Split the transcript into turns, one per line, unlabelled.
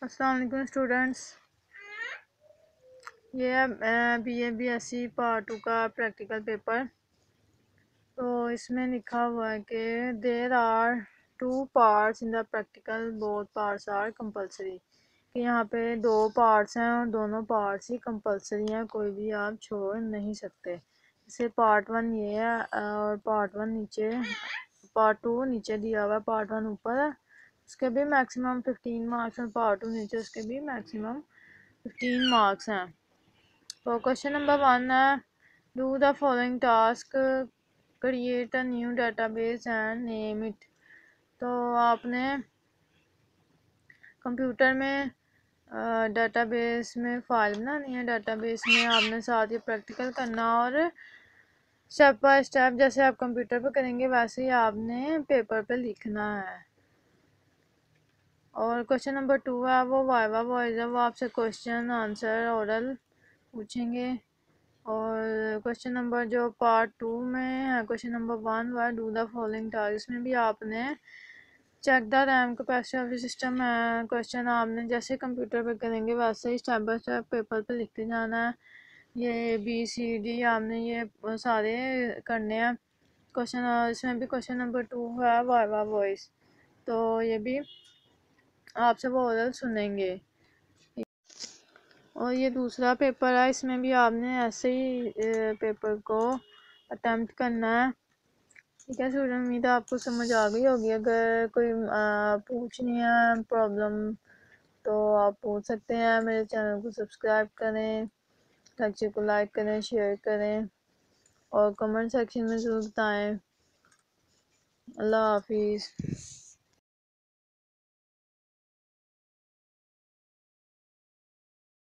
अस्सलाम वालेकुम स्टूडेंट्स। ये है BSc पार्ट 2 का प्रैक्टिकल पेपर। तो इसमें लिखा हुआ है कि there are 2 parts in the practical, both parts are compulsory. कि यहाँ पे 2 पार्ट्स हैं और दोनों पार्ट्स ही कंपलसरी हैं, कोई भी आप छोड़ नहीं सकते। जैसे पार्ट 1 ये है और पार्ट 1 नीचे, पार्ट 2 नीचे दिया हुआ है, पार्ट 1 ऊपर है, उसके भी मैक्सिमम 15 मार्क्स हैं, पार्ट 2 नीचे उसके भी मैक्सिमम 15 मार्क्स हैं। तो क्वेश्चन नंबर 1 है, do the following task, create a new database and name it. तो आपने कंप्यूटर में डेटाबेस में फाइल बनानी है, डेटाबेस में आपने साथ ही प्रैक्टिकल करना और स्टेप बाय स्टेप जैसे आप कंप्यूटर पे करेंगे वैसे ही आपने पेपर पे लिखना है। और क्वेश्चन नंबर 2 है, वो वाइवा वॉइस है, वो आपसे क्वेश्चन आंसर ओरल पूछेंगे। और क्वेश्चन नंबर जो पार्ट 2 में है, क्वेश्चन नंबर 1 वह डू द फॉलोइंग टास्क, इसमें भी आपने check the RAM capacity of the system है। क्वेश्चन आपने जैसे कंप्यूटर पे करेंगे वैसे ही स्टेप बाय स्टेप पेपर पे लिखते जाना है। ये BCD आपने ये सारे करने हैं क्वेश्चन। इसमें भी क्वेश्चन नंबर 2 है वाइवा वॉइस, तो ये भी आपसे वो ओरल सुनेंगे। और ये दूसरा पेपर है, इसमें भी आपने ऐसे ही पेपर को अटेम्प्ट करना है। ठीक है स्टूडेंट, उम्मीद है आपको समझ आ गई होगी। अगर कोई पूछनी है प्रॉब्लम तो आप पूछ सकते हैं। मेरे चैनल को सब्सक्राइब करें, लेक्चर को लाइक करें, शेयर करें और कमेंट सेक्शन में ज़रूर बताएं। अल्लाह हाफिज़।